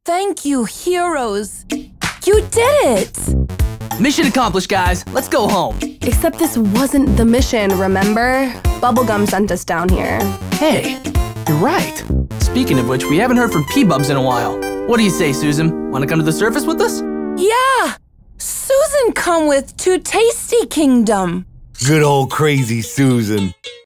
Thank you, heroes. You did it! Mission accomplished, guys. Let's go home. Except this wasn't the mission, remember? Bubblegum sent us down here. Hey, you're right. Speaking of which, we haven't heard from P-Bubs in a while. What do you say, Susan? Want to come to the surface with us? Yeah! Susan come with to Tasty Kingdom. Good old crazy Susan.